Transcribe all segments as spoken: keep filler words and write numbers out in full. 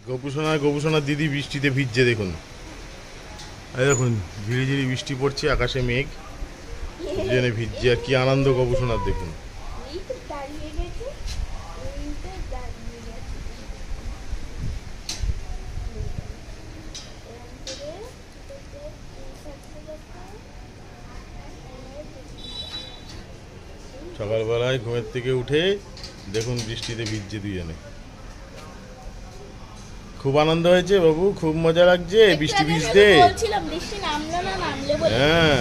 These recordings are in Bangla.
গোপুসোনা গোপুসোনা দিদি বৃষ্টিতে ভিজছে দেখুন। এই দেখুন ঝিরি ঝিরি বৃষ্টি পড়ছে, আকাশে মেঘ, জেনে ভিজছে। আর কি আনন্দ গোপুসোনার দেখুন। সকালবেলায় ঘুমের থেকে উঠে দেখুন বৃষ্টিতে ভিজছে দুজনে। খুব আনন্দ হয়েছে বাবু, খুব মজা লাগছে বৃষ্টি ভিজতে। হ্যাঁ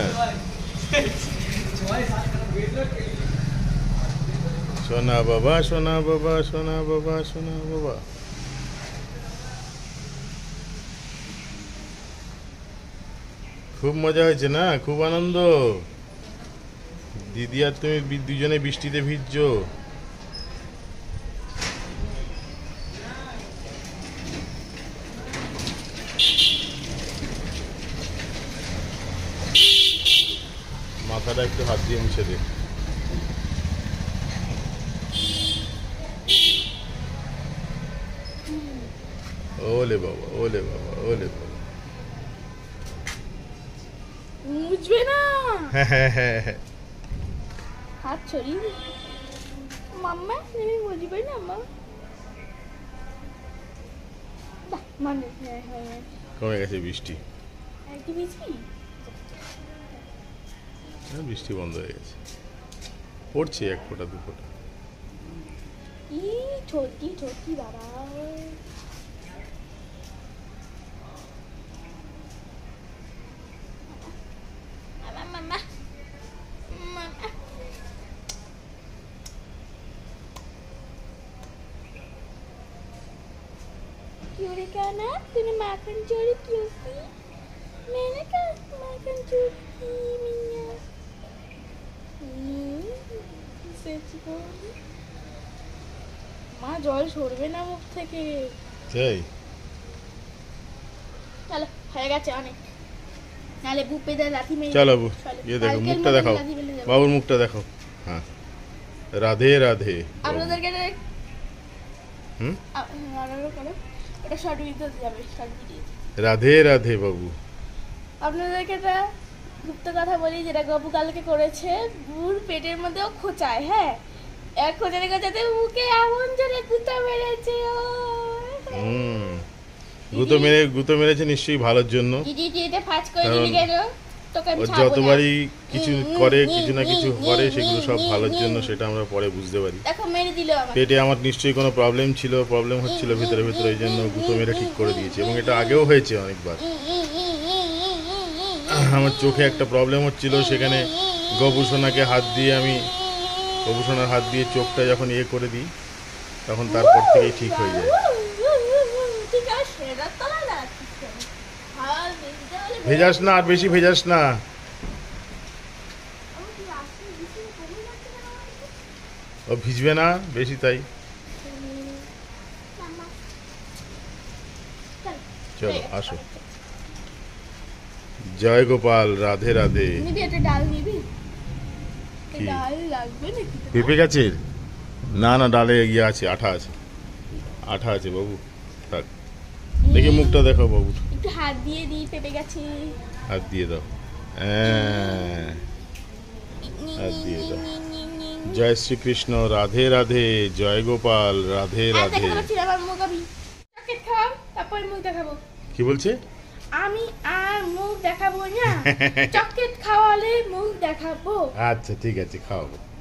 সোনা বাবা সোনা বাবা সোনা বাবা সোনা বাবা। খুব মজা হয়েছে না, খুব আনন্দ। দিদি আর তুমি দুজনে বৃষ্টিতে ভিজছো। মাথাটা একটু হাত দিয়ে মুছে দে। ওলে বাবা ওলে বাবা ওলে বাবা। মুছবে না। হ্যাঁ হ্যাঁ হ্যাঁ হ্যাঁ। হাত ছড়িয়ে মাম্মা তুমি মুছবে না মা। মানে হ্যাঁ হ্যাঁ কমে গেছে বৃষ্টি। একটু ভিজবি? হ্যাঁ বৃষ্টি বন্ধ হয়ে গেছে, পড়ছে এক ফোঁটা দু ফোঁটা। ই ছোটি ছোটি বাবা। মাম্মা মাম্মা क्यों रे कहना तूने माखन चोरी क्यों की? मैंने कहा माखन चोरी की मियाँ। सच बोल माँ জল সরবে না মুখ থেকে। তাই চলো হয়ে গেছে অনেক, নালে বুপে দা লাথি মেরে। চলো বাবু ये দেখো মুখটা দেখাও, বাবুর মুখটা দেখো। হ্যাঁ রাধে রাধে। আপনাদেরকে হুম আরো করো, এটা শর্ট ভিডিও যাবে, শর্ট ভিডিও। রাধে রাধে বাবু। আপনাদেরকে একটা গুপ্ত কথা বলি, যেটা গপু কালকে করেছে। বুর পেটের মধ্যেও খোঁচায়, হ্যাঁ এক খোঁচাতে খোঁচাতে মুখে এমন জোরে গুঁতো মেরেছে। হুম গুঁতো মেরে গুঁতো মেরেছে নিশ্চয়ই ভালোর জন্য। দিদি দিদি ফাঁস করে দিলি কেন? তোকে আমি ও ছাড়বো না। যতবারই কিছু করে কিছু না কিছু করে সেগুলো সব ভালোর জন্য, সেটা আমরা পরে বুঝতে পারি। দেখো মেরে দিল আমাকে। পেটে আমার নিশ্চয়ই কোনো প্রবলেম ছিল, প্রবলেম হচ্ছিল ভিতরে ভিতরে, এই জন্য গুঁতো মেরে ঠিক করে দিয়েছে। এবং এটা আগেও হয়েছে অনেকবার। আমার চোখে একটা প্রবলেম হচ্ছিল, সেখানে গবুসোনাকে হাত দিয়ে আমি গবুসোনার হাত দিয়ে চোখটা যখন ইয়ে করে দিই, তখন তারপর থেকেই ঠিক হয়ে যায়। ভেজাস না, আর বেশি ভেজাস না। ও ভিজবে না বেশি, তাই চলো আসো। জয় গোপাল, রাধে রাধে। পেঁপে গাছের না না ডালে ইয়ে আছে, আঠা আছে, আঠা আছে বাবু। থাক দেখি মুখটা দেখো বাবু, একটু হাত দিয়ে দিই পেঁপে গাছে। হাত দিয়ে দাও, হ্যাঁ হাত দিয়ে দাও। জয় শ্রীকৃষ্ণ, রাধে রাধে, জয় গোপাল, রাধে রাধে। কি বলছে? আমি আর মুখ দেখাবো না, চকলেট খাওয়ালে মুখ দেখাবো। আচ্ছা ঠিক আছে খাওয়াবো।